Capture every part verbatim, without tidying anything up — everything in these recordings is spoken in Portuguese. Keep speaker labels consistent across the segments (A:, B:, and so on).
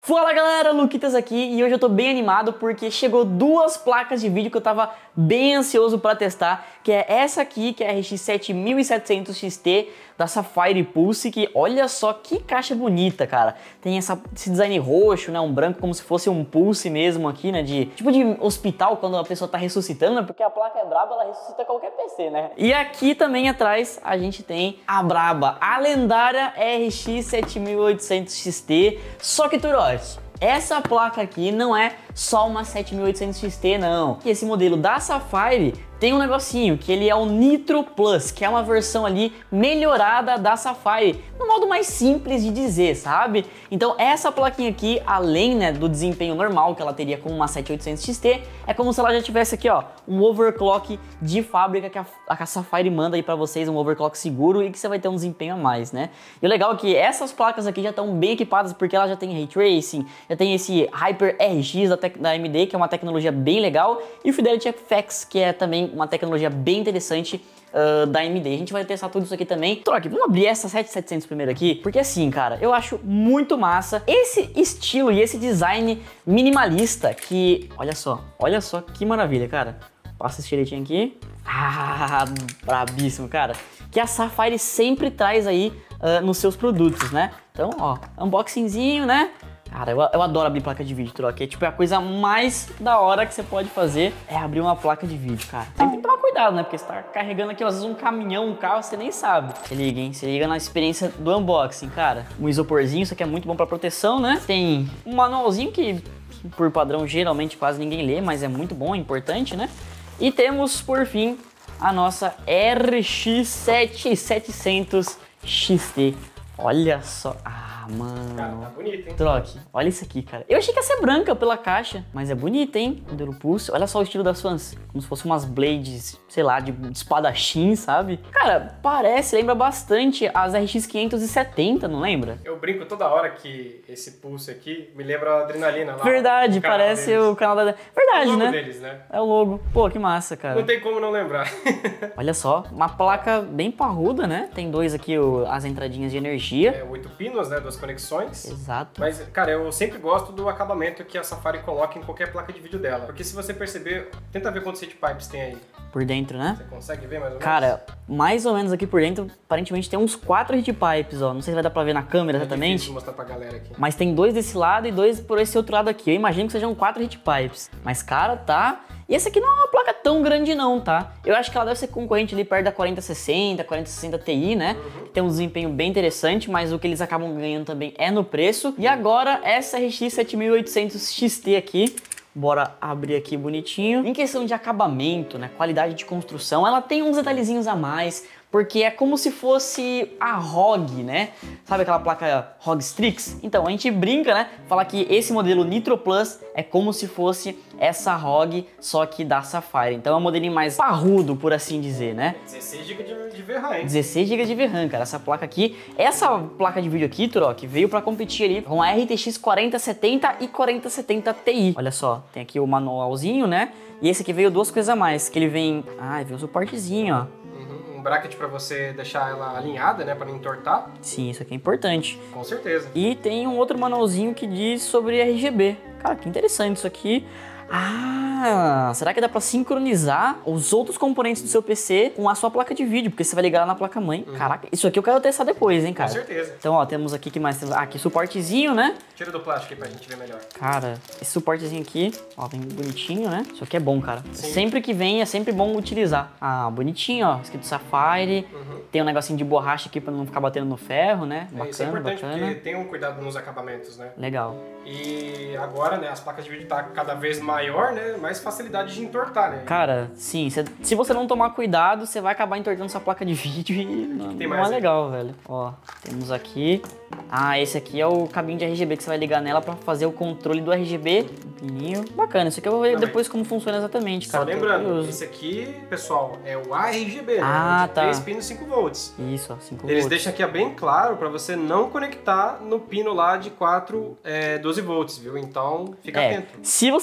A: Fala galera, Luquitas aqui e hoje eu tô bem animado porque chegou duas placas de vídeo que eu tava bem ansioso para testar, que é essa aqui, que é a R X sete mil e setecentos X T da Sapphire Pulse, que olha só que caixa bonita, cara. Tem essa, esse design roxo, né, um branco como se fosse um Pulse mesmo aqui, né, de tipo de hospital quando a pessoa tá ressuscitando, né, porque a placa é braba, ela ressuscita qualquer P C, né. E aqui também atrás a gente tem a braba, a lendária R X sete mil e oitocentos X T, só que Turote, essa placa aqui não é só uma sete mil e oitocentos X T não. Esse modelo da Sapphire tem um negocinho que ele é o Nitro Plus, que é uma versão ali melhorada da Sapphire, no modo mais simples de dizer, sabe? Então essa plaquinha aqui, além, né, do desempenho normal que ela teria com uma sete mil e oitocentos X T, é como se ela já tivesse aqui, ó, um overclock de fábrica que a, a Sapphire manda aí pra vocês, um overclock seguro e que você vai ter um desempenho a mais, né? E o legal é que essas placas aqui já estão bem equipadas porque ela já tem Ray Tracing, já tem esse Hyper R X da, da A M D, que é uma tecnologia bem legal, e o Fidelity F X, que é também uma tecnologia bem interessante uh, da A M D. A gente vai testar tudo isso aqui também. Troque, vamos abrir essa sete mil e setecentos primeiro aqui, porque assim, cara, eu acho muito massa esse estilo e esse design minimalista que, olha só, olha só que maravilha, cara. Passa esse xeretinho aqui. Ah, brabíssimo, cara. Que a Sapphire sempre traz aí uh, nos seus produtos, né? Então, ó, unboxingzinho, né? Cara, eu, eu adoro abrir placa de vídeo, troca. É tipo é a coisa mais da hora que você pode fazer é abrir uma placa de vídeo, cara. Você tem que tomar cuidado, né? Porque você tá carregando aqui, às vezes, um caminhão, um carro, você nem sabe. Se liga, hein? Se liga na experiência do unboxing, cara. Um isoporzinho, isso aqui é muito bom pra proteção, né? Tem um manualzinho que, por padrão, geralmente quase ninguém lê, mas é muito bom, é importante, né? E temos, por fim, a nossa R X sete mil e setecentos X T. Olha só... Ah, mano.
B: Cara, tá bonito, hein?
A: Troque, olha isso aqui, cara. Eu achei que ia ser branca pela caixa, mas é bonita, hein? Modelo Pulse. Olha só o estilo das fãs. Como se fosse umas blades, sei lá, de espadachim, sabe? Cara, parece, lembra bastante as R X quinhentos e setenta, não lembra?
B: Eu brinco toda hora que esse Pulse aqui me lembra a Adrenalina lá.
A: Verdade, parece o canal da... Verdade,
B: é o logo
A: né?
B: deles, né?
A: É o logo. Pô, que massa, cara.
B: Não tem como não lembrar.
A: Olha só, uma placa bem parruda, né? Tem dois aqui, o, as entradinhas de energia.
B: É, oito pinos, né? Duas conexões.
A: Exato.
B: Mas, cara, eu sempre gosto do acabamento que a Sapphire coloca em qualquer placa de vídeo dela. Porque se você perceber, tenta ver quantos heat pipes tem aí.
A: Por dentro, né?
B: Você consegue ver mais ou menos?
A: Cara, mais ou menos aqui por dentro, aparentemente tem uns quatro heat pipes, ó. Não sei se vai dar pra ver na câmera
B: é
A: exatamente.
B: difícil mostrar pra galera aqui.
A: Mas tem dois desse lado e dois por esse outro lado aqui. Eu imagino que sejam quatro heat pipes. Mas, cara, tá... E essa aqui não é uma placa tão grande não, tá? Eu acho que ela deve ser concorrente ali perto da quarenta sessenta, quarenta sessenta Ti, né? Uhum. Tem um desempenho bem interessante, mas o que eles acabam ganhando também é no preço. E agora, essa R X sete mil e oitocentos X T aqui. Bora abrir aqui bonitinho. Em questão de acabamento, né, qualidade de construção, ela tem uns detalhezinhos a mais, porque é como se fosse a R O G, né? Sabe aquela placa R O G Strix? Então, a gente brinca, né? Fala que esse modelo Nitro Plus é como se fosse essa R O G, só que da Sapphire. Então é um modelinho mais parrudo, por assim dizer, né?
B: dezesseis gigas de V RAM, hein?
A: dezesseis gigas de V RAM, cara. Essa placa aqui, essa placa de vídeo aqui, Turok, veio pra competir ali com a R T X quarenta setenta e quarenta setenta Ti. Olha só, tem aqui o manualzinho, né? E esse aqui veio duas coisas a mais, que ele vem... Ah, veio um suportezinho, ó.
B: Um bracket para você deixar ela alinhada, né, para não entortar.
A: Sim, isso aqui é importante.
B: Com certeza.
A: E tem um outro manualzinho que diz sobre R G B. Cara, que interessante isso aqui. Ah, será que dá pra sincronizar os outros componentes do seu P C com a sua placa de vídeo? Porque você vai ligar lá na placa-mãe. Uhum. Caraca, isso aqui eu quero testar depois, hein, cara?
B: Com certeza.
A: Então, ó, temos aqui, que mais? Ah, aqui suportezinho, né?
B: Tira do plástico aí pra gente ver melhor.
A: Cara, esse suportezinho aqui, ó, vem bonitinho, né? Isso aqui é bom, cara.
B: Sim. Sempre
A: que vem, é sempre bom utilizar. Ah, bonitinho, ó, escrito Sapphire. Uhum. Tem um negocinho de borracha aqui pra não ficar batendo no ferro, né?
B: É,
A: bacana,
B: isso é importante,
A: bacana.
B: Porque tem um cuidado nos acabamentos, né?
A: Legal.
B: E agora, né, as placas de vídeo tá cada vez maior, né? Mais facilidade de entortar, né?
A: Cara, sim, cê, se você não tomar cuidado, você vai acabar entortando sua placa de vídeo e não,
B: tem
A: não
B: mais
A: é
B: aí?
A: legal, velho. Ó, temos aqui... Ah, esse aqui é o cabinho de R G B que você vai ligar nela pra fazer o controle do R G B. Pininho. Bacana, isso aqui eu vou ver não, depois como funciona exatamente, cara.
B: Só lembrando, esse aqui, pessoal, é o A R G B,
A: ah,
B: né?
A: Tá.
B: três pinos, cinco volts.
A: Isso, ó, cinco volts.
B: Eles deixam aqui bem claro pra você não conectar no pino lá de quatro, é, doze volts, viu? Então, fica
A: é,
B: atento.
A: Se você conecta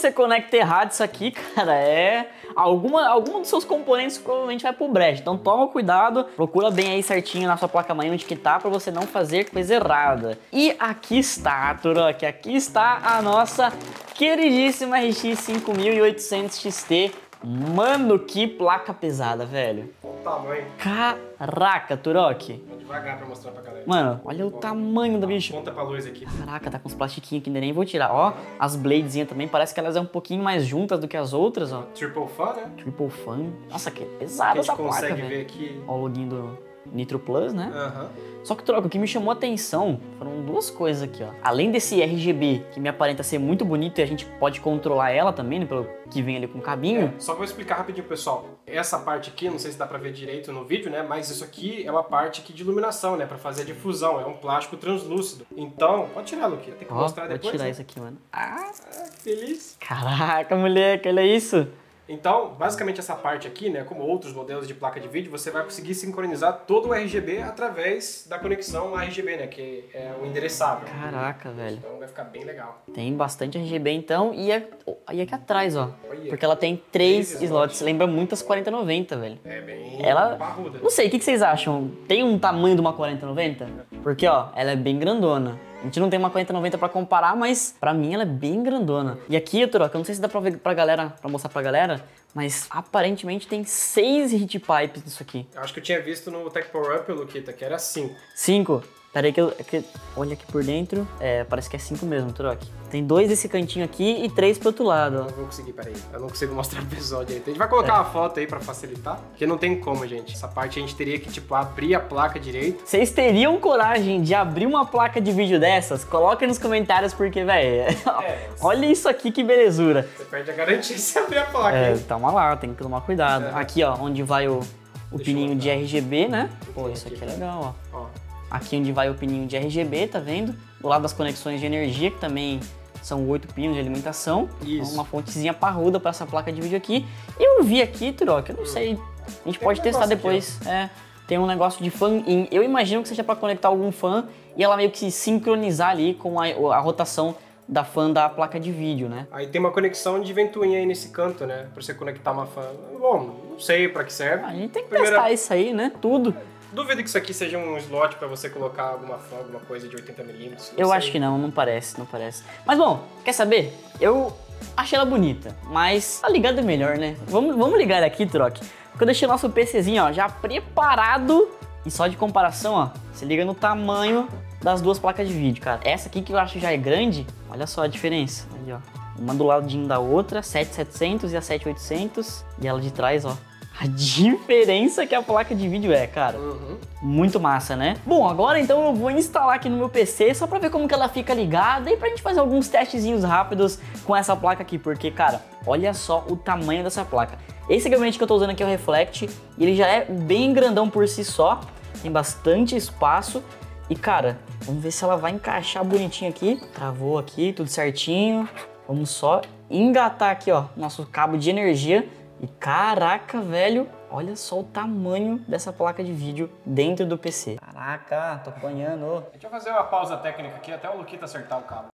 A: conecta errado isso aqui, cara, é... Alguma, algum dos seus componentes provavelmente vai pro brecha. Então toma cuidado, procura bem aí certinho na sua placa-mãe onde que tá pra você não fazer coisa errada. E aqui está, Turok, aqui está a nossa queridíssima R X cinco mil e oitocentos X T. Mano, que placa pesada, velho.
B: Olha o tamanho.
A: Caraca, Turok.
B: Vou devagar pra mostrar pra galera.
A: Mano, olha o tamanho do bicho.
B: Conta pra luz aqui.
A: Caraca, tá com uns plastiquinhos que ainda nem vou tirar. Ó, as bladezinhas também, parece que elas é um pouquinho mais juntas do que as outras, ó.
B: Triple Fan, né?
A: Triple Fan. Nossa, que pesada essa placa, velho. A gente consegue ver aqui. Ó o login do Nitro Plus, né?
B: Aham.
A: Uhum. Só que, Troca, o que me chamou a atenção foram duas coisas aqui, ó. Além desse R G B, que me aparenta ser muito bonito e a gente pode controlar ela também, né, pelo que vem ali com o cabinho.
B: É, só vou explicar rapidinho, pessoal. Essa parte aqui, não sei se dá pra ver direito no vídeo, né? Mas isso aqui é uma parte aqui de iluminação, né? Pra fazer a difusão. É um plástico translúcido. Então, pode tirar, Luquinha. Tem que
A: ó,
B: mostrar
A: vou
B: depois.
A: Vou tirar
B: né?
A: isso aqui, mano. Ah,
B: ah, feliz.
A: Caraca, moleque, olha isso.
B: Então, basicamente essa parte aqui, né, como outros modelos de placa de vídeo, você vai conseguir sincronizar todo o R G B através da conexão R G B, né, que é o endereçável.
A: Caraca, velho.
B: Então vai ficar bem legal.
A: Tem bastante R G B então, e, é, e aqui atrás, ó.
B: Olha,
A: porque ela tem três slots.
B: slots.
A: Lembra muito as quarenta noventa, velho.
B: É bem
A: ela,
B: parruda.
A: Não sei, o que, que vocês acham? Tem um tamanho de uma quarenta noventa? Porque, ó, ela é bem grandona. A gente não tem uma quarenta noventa pra comparar, mas pra mim ela é bem grandona. E aqui, Troca, eu não sei se dá pra ver pra galera, pra mostrar pra galera, mas aparentemente tem seis heat pipes nisso aqui.
B: Eu acho que eu tinha visto no Tech Power Up, Luquita, que era cinco.
A: Cinco? Pera aí que eu... Que, olha aqui por dentro. É, parece que é cinco mesmo, Troque. Tem dois desse cantinho aqui e três pro outro lado, ó.
B: Não vou conseguir, peraí. Eu não consigo mostrar o visual direito. A gente vai colocar é. uma foto aí pra facilitar, porque não tem como, gente. Essa parte a gente teria que, tipo, abrir a placa direito.
A: Vocês teriam coragem de abrir uma placa de vídeo dessas? Coloquem nos comentários, porque, velho, é, olha isso aqui, que belezura.
B: Você perde a garantia se abrir a placa.
A: É, calma lá, tem que tomar cuidado. É. Aqui, ó, onde vai o, o pininho de R G B, né? Pô, isso aqui é legal, ó. ó. Aqui onde vai o pininho de R G B, tá vendo? Do lado das conexões de energia, que também são oito pinos de alimentação.
B: Isso.
A: Uma fontezinha parruda para essa placa de vídeo aqui. Eu vi aqui, Troca, eu não hum. sei. A gente tem pode um testar depois. Aqui, é, tem um negócio de fan-in. Eu imagino que seja para conectar algum fan e ela meio que se sincronizar ali com a, a rotação da fan da placa de vídeo, né?
B: Aí tem uma conexão de ventoinha aí nesse canto, né? Pra você conectar uma fan. Bom, não sei pra que serve.
A: A gente tem que
B: Primeira...
A: testar isso aí, né? Tudo.
B: Duvido que isso aqui seja um slot pra você colocar alguma fan, alguma coisa de oitenta milímetros.
A: Eu
B: sei.
A: acho que não, não parece, não parece. Mas bom, quer saber? Eu achei ela bonita, mas tá ligado é melhor, né? Vamos, vamos ligar aqui, Troque. Porque eu deixei o nosso PCzinho, ó, já preparado. E só de comparação, ó, se liga no tamanho das duas placas de vídeo, cara. Essa aqui que eu acho já é grande, olha só a diferença. Ali, ó, uma do ladinho da outra, sete mil e setecentos e a sete mil e oitocentos. E ela de trás, ó. A diferença que a placa de vídeo é, cara.
B: Uhum.
A: Muito massa, né? Bom, agora então eu vou instalar aqui no meu P C só pra ver como que ela fica ligada e pra gente fazer alguns testezinhos rápidos com essa placa aqui, porque, cara, olha só o tamanho dessa placa. Esse gabinete que eu tô usando aqui é o Reflect e ele já é bem grandão por si só, tem bastante espaço e, cara, vamos ver se ela vai encaixar bonitinho aqui. Travou aqui, tudo certinho. Vamos só engatar aqui, ó, nosso cabo de energia. E caraca, velho, olha só o tamanho dessa placa de vídeo dentro do P C. Caraca, tô apanhando.
B: Deixa eu fazer uma pausa técnica aqui até o Luquita acertar o cabo.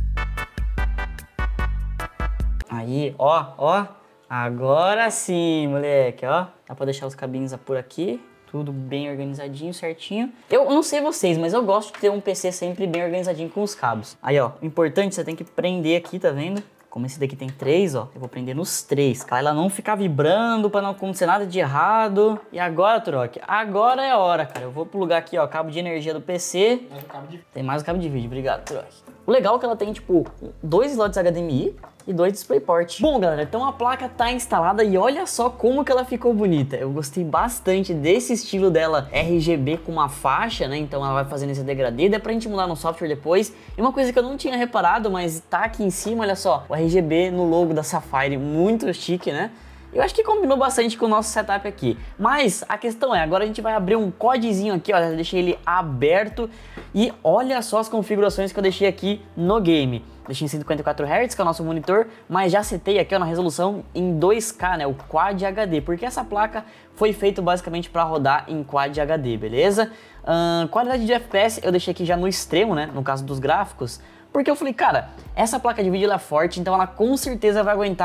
A: Aí, ó, ó. Agora sim, moleque, ó. Dá pra deixar os cabinhos por aqui. Tudo bem organizadinho, certinho. Eu não sei vocês, mas eu gosto de ter um P C sempre bem organizadinho com os cabos. Aí, ó, o importante, você tem que prender aqui, tá vendo? Como esse daqui tem três, ó, eu vou prender nos três, pra ela não ficar vibrando, pra não acontecer nada de errado. E agora, Troque, agora é a hora, cara. Eu vou pro lugar aqui, ó, cabo de energia do P C.
B: Mais um cabo de...
A: Tem mais um cabo de vídeo, obrigado, Troque. O legal é que ela tem, tipo, dois slots H D M I e dois DisplayPort. Bom, galera, então a placa tá instalada e olha só como que ela ficou bonita. Eu gostei bastante desse estilo dela, R G B com uma faixa, né? Então ela vai fazendo esse degradê, dá pra gente mudar no software depois. E uma coisa que eu não tinha reparado, mas tá aqui em cima, olha só, o R G B no logo da Sapphire, muito chique, né? Eu acho que combinou bastante com o nosso setup aqui. Mas a questão é, agora a gente vai abrir um codezinho aqui, ó, eu deixei ele aberto. E olha só as configurações que eu deixei aqui no game. Deixei em cento e cinquenta e quatro hertz, que é o nosso monitor, mas já setei aqui ó, na resolução em dois K, né, o Quad H D, porque essa placa foi feita basicamente para rodar em Quad H D, beleza? Uh, qualidade de F P S eu deixei aqui já no extremo, né, no caso dos gráficos, porque eu falei, cara, essa placa de vídeo ela é forte, então ela com certeza vai aguentar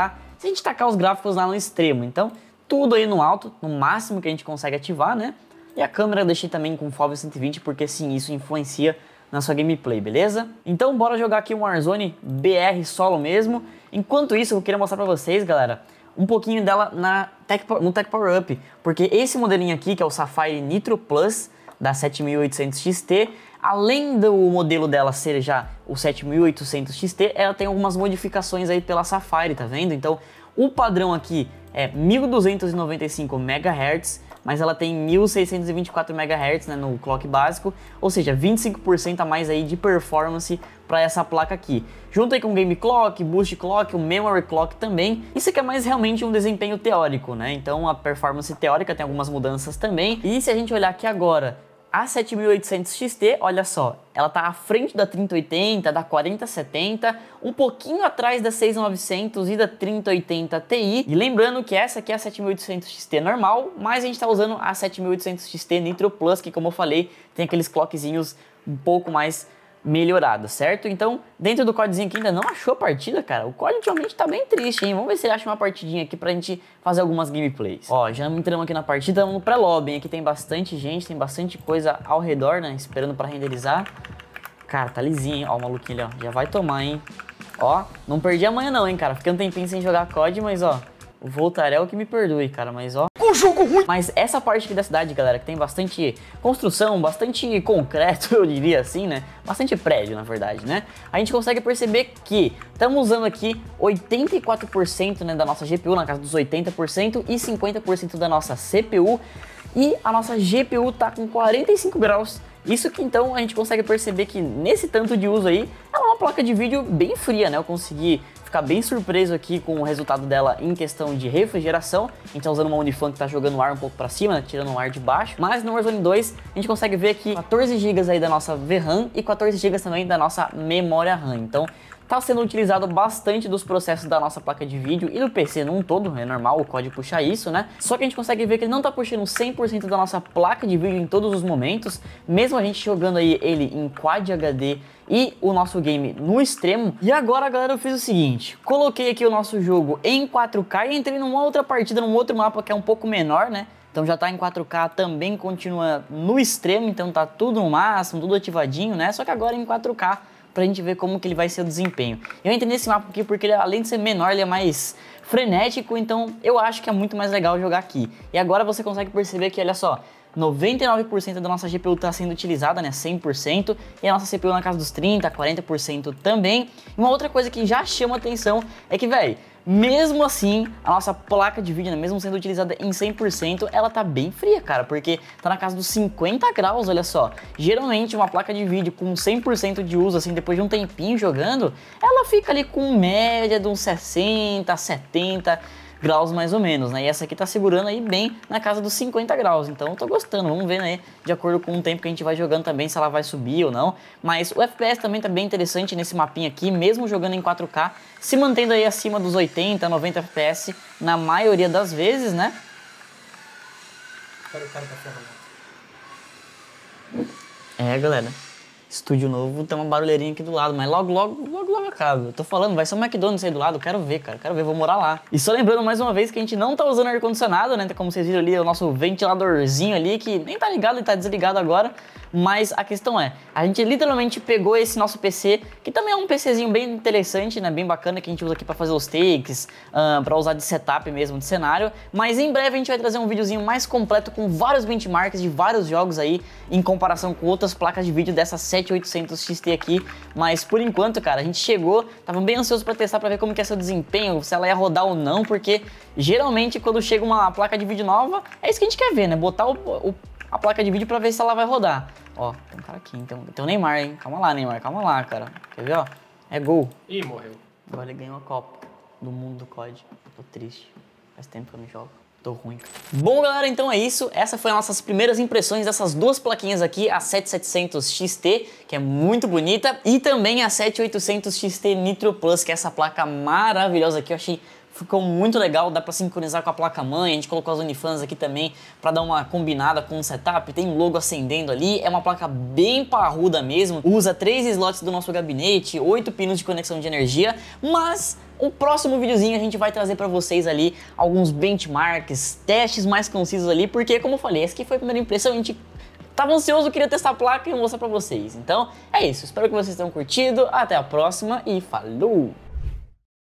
A: se a gente tacar os gráficos lá no extremo. Então, tudo aí no alto, no máximo que a gente consegue ativar, né? E a câmera eu deixei também com FOV cento e vinte, porque sim, isso influencia na sua gameplay, beleza? Então bora jogar aqui um Warzone B R solo mesmo. Enquanto isso, eu queria mostrar pra vocês, galera, um pouquinho dela na Tech, no Tech Power Up, porque esse modelinho aqui, que é o Sapphire Nitro Plus da sete mil e oitocentos X T, além do modelo dela ser já o sete mil e oitocentos X T, ela tem algumas modificações aí pela Sapphire, tá vendo? Então, o padrão aqui é mil duzentos e noventa e cinco megahertz, mas ela tem mil seiscentos e vinte e quatro megahertz, né, no clock básico, ou seja, vinte e cinco por cento a mais aí de performance para essa placa aqui. Junto aí com o Game Clock, Boost Clock, o Memory Clock também. Isso aqui é mais realmente um desempenho teórico, né? Então a performance teórica tem algumas mudanças também. E se a gente olhar aqui agora, a sete mil e oitocentos X T, olha só, ela tá à frente da trinta oitenta, da quarenta setenta, um pouquinho atrás da seis mil e novecentos e da trinta oitenta Ti. E lembrando que essa aqui é a sete mil e oitocentos X T normal, mas a gente tá usando a sete mil e oitocentos X T Nitro Plus, que como eu falei, tem aqueles clockzinhos um pouco mais melhorada, certo? Então, dentro do codezinho aqui ainda não achou a partida, cara. O code ultimamente tá bem triste, hein? Vamos ver se ele acha uma partidinha aqui pra gente fazer algumas gameplays. Ó, já entramos aqui na partida, estamos no pré-lobby. Aqui tem bastante gente, tem bastante coisa ao redor, né? Esperando pra renderizar. Cara, tá lisinho, hein? Ó, o maluquinho ali, ó. Já vai tomar, hein? Ó, não perdi amanhã não, hein, cara. Fiquei um tempinho sem jogar C O D, mas, ó, o Voltarel que me perdoe, cara. Mas, ó, o jogo ruim! Mas essa parte aqui da cidade, galera, que tem bastante construção, bastante concreto, eu diria assim, né? Bastante prédio, na verdade, né? A gente consegue perceber que estamos usando aqui oitenta e quatro por cento, né, da nossa G P U, na casa dos oitenta por cento, e cinquenta por cento da nossa C P U. E a nossa G P U tá com quarenta e cinco graus. Isso que então a gente consegue perceber que nesse tanto de uso aí, ela é uma placa de vídeo bem fria, né? Eu consegui ficar bem surpreso aqui com o resultado dela em questão de refrigeração. A gente tá usando uma Unifan que tá jogando o ar um pouco para cima, né, tirando o ar de baixo. Mas no Warzone dois a gente consegue ver aqui quatorze gigas aí da nossa V RAM e quatorze gigas também da nossa memória RAM. Então tá sendo utilizado bastante dos processos da nossa placa de vídeo e do P C num todo, é normal o código puxar isso, né? Só que a gente consegue ver que ele não tá puxando cem por cento da nossa placa de vídeo em todos os momentos, mesmo a gente jogando aí ele em Quad H D e o nosso game no extremo. E agora, galera, eu fiz o seguinte, coloquei aqui o nosso jogo em quatro K e entrei numa outra partida, num outro mapa que é um pouco menor, né? Então já tá em quatro K, também continua no extremo, então tá tudo no máximo, tudo ativadinho, né? Só que agora em quatro K, pra gente ver como que ele vai ser o desempenho. Eu entrei nesse mapa aqui porque ele, além de ser menor, ele é mais frenético, então eu acho que é muito mais legal jogar aqui. E agora você consegue perceber que, olha só, noventa e nove por cento da nossa G P U está sendo utilizada, né, cem por cento, e a nossa C P U na casa dos trinta, quarenta por cento também. E uma outra coisa que já chama atenção é que, velho, mesmo assim, a nossa placa de vídeo, né, mesmo sendo utilizada em cem por cento, ela tá bem fria, cara, porque tá na casa dos cinquenta graus, olha só. Geralmente, uma placa de vídeo com cem por cento de uso, assim, depois de um tempinho jogando, ela fica ali com média de uns sessenta, setenta graus mais ou menos, né? E essa aqui tá segurando aí bem na casa dos cinquenta graus, então eu tô gostando. Vamos ver, né, de acordo com o tempo que a gente vai jogando também, se ela vai subir ou não. Mas o F P S também tá bem interessante nesse mapinha aqui, mesmo jogando em quatro K, se mantendo aí acima dos oitenta, noventa F P S na maioria das vezes, né? É, galera, estúdio novo, tem uma barulheirinha aqui do lado, mas logo, logo, logo, logo acaba. Eu tô falando, vai ser um McDonald's aí do lado, eu quero ver, cara, quero ver, vou morar lá. E só lembrando mais uma vez que a gente não tá usando ar-condicionado, né, como vocês viram ali, o nosso ventiladorzinho ali, que nem tá ligado, ele tá desligado agora. Mas a questão é, a gente literalmente pegou esse nosso P C, que também é um PCzinho bem interessante, né, bem bacana, que a gente usa aqui pra fazer os takes, uh, pra usar de setup mesmo, de cenário. Mas em breve a gente vai trazer um videozinho mais completo com vários benchmarks de vários jogos aí, em comparação com outras placas de vídeo dessa sete mil e oitocentos X T aqui. Mas por enquanto, cara, a gente chegou, tava bem ansioso pra testar, pra ver como que é seu desempenho, se ela ia rodar ou não, porque geralmente quando chega uma placa de vídeo nova, é isso que a gente quer ver, né, botar o, o a placa de vídeo pra ver se ela vai rodar. Ó, tem um cara aqui, então, tem o Neymar, hein? Calma lá, Neymar, calma lá, cara. Quer ver, ó? É gol.
B: Ih, morreu.
A: Agora ele ganhou a Copa do Mundo do C O D. Tô triste. Faz tempo que eu não jogo. Tô ruim. Bom, galera, então é isso. Essa foi as nossas primeiras impressões dessas duas plaquinhas aqui, a sete mil e setecentos X T, que é muito bonita, e também a sete mil e oitocentos X T Nitro Plus, que é essa placa maravilhosa aqui. Eu achei ficou muito legal, dá pra sincronizar com a placa-mãe, a gente colocou as Unifans aqui também pra dar uma combinada com o setup, tem um logo acendendo ali, é uma placa bem parruda mesmo, usa três slots do nosso gabinete, oito pinos de conexão de energia, mas o próximo videozinho a gente vai trazer pra vocês ali alguns benchmarks, testes mais concisos ali, porque como eu falei, essa aqui foi a primeira impressão, a gente tava ansioso, queria testar a placa e mostrar pra vocês. Então é isso, espero que vocês tenham curtido, até a próxima e falou!